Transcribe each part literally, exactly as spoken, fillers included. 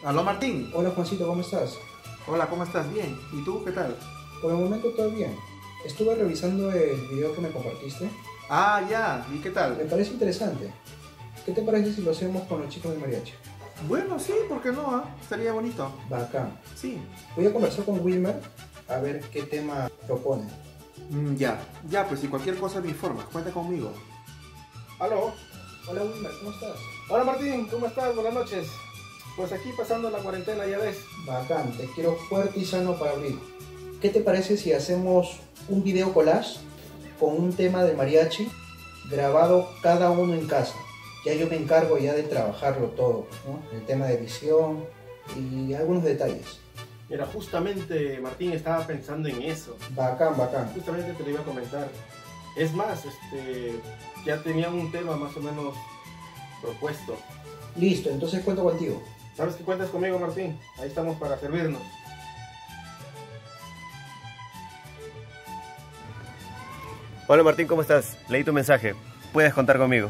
Aló Martín. Hola Juancito, ¿cómo estás? Hola, ¿cómo estás? Bien. ¿Y tú qué tal? Por el momento todo bien. Estuve revisando el video que me compartiste. Ah, ya. ¿Y qué Me tal? parece interesante. ¿Qué te parece si lo hacemos con los chicos de mariachi? Bueno, sí, ¿por qué no? ah? Sería bonito. Bacán. Sí. Voy a conversar con Wilmer a ver qué tema propone. Mm, ya. Ya, pues si cualquier cosa me informas, cuenta conmigo. Aló. Hola Wilmer, ¿cómo estás? Hola Martín, ¿cómo estás? Buenas noches. Pues aquí pasando la cuarentena, ya ves. Bacán, te quiero fuerte y sano para abrir. ¿Qué te parece si hacemos un video collage con un tema de mariachi grabado cada uno en casa? Ya yo me encargo ya de trabajarlo todo, ¿no? El tema de edición y algunos detalles. Mira, justamente Martín estaba pensando en eso. Bacán, bacán. Justamente te lo iba a comentar. Es más, este, ya tenía un tema más o menos propuesto. Listo, entonces cuento contigo. ¿Sabes que cuentas conmigo, Martín? Ahí estamos para servirnos. Hola Martín, ¿cómo estás? Leí tu mensaje. Puedes contar conmigo.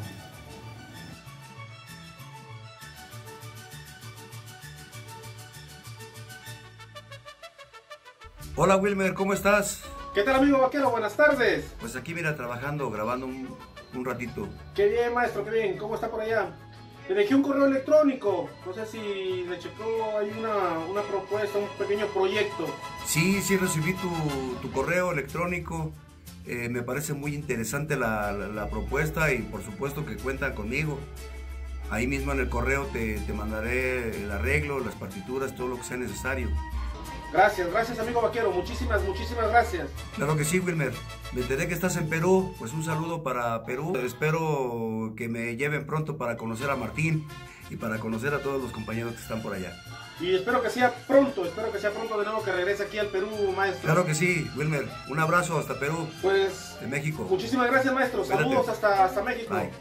Hola Wilmer, ¿cómo estás? ¿Qué tal, amigo vaquero? Buenas tardes. Pues aquí mira, trabajando, grabando un, un ratito. Qué bien, maestro, qué bien. ¿Cómo está por allá? Le dejé un correo electrónico. No sé si le checó, hay una, una propuesta, un pequeño proyecto. Sí, sí recibí tu, tu correo electrónico. Eh, me parece muy interesante la, la, la propuesta y por supuesto que cuentan conmigo. Ahí mismo en el correo te, te mandaré el arreglo, las partituras, todo lo que sea necesario. Gracias, gracias, amigo vaquero. Muchísimas, muchísimas gracias. Claro que sí, Wilmer. Me enteré que estás en Perú, pues un saludo para Perú. Espero que me lleven pronto para conocer a Martín y para conocer a todos los compañeros que están por allá. Y espero que sea pronto, espero que sea pronto de nuevo que regrese aquí al Perú, maestro. Claro que sí, Wilmer. Un abrazo hasta Perú, Pues, de México. muchísimas gracias, maestro. Saludos Cuídate. hasta, hasta México. Bye.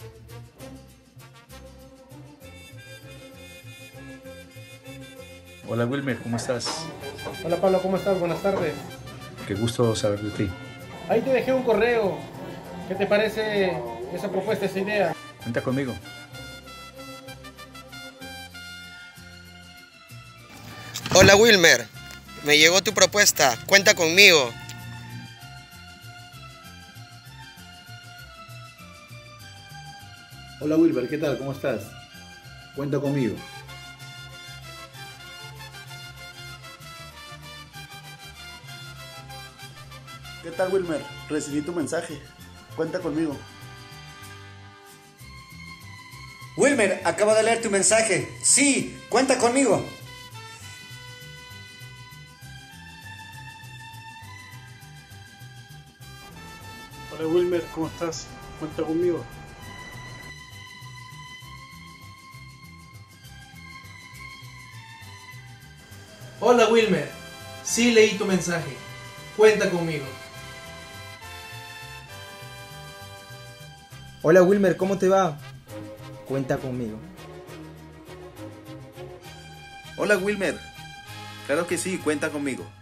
Hola Wilmer, ¿cómo estás? Hola Pablo, ¿cómo estás? Buenas tardes. Qué gusto saber de ti. Ahí te dejé un correo. ¿Qué te parece esa propuesta, esa idea? Cuenta conmigo. Hola Wilmer, me llegó tu propuesta, cuenta conmigo. Hola Wilber, ¿qué tal? ¿Cómo estás? Cuenta conmigo. ¿Qué tal, Wilmer? Recibí tu mensaje. Cuenta conmigo. Wilmer, acabo de leer tu mensaje. Sí, cuenta conmigo. Hola, Wilmer, ¿cómo estás? Cuenta conmigo. Hola Wilmer, sí leí tu mensaje. Cuenta conmigo. Hola Wilmer, ¿cómo te va? Cuenta conmigo. Hola Wilmer, claro que sí, cuenta conmigo.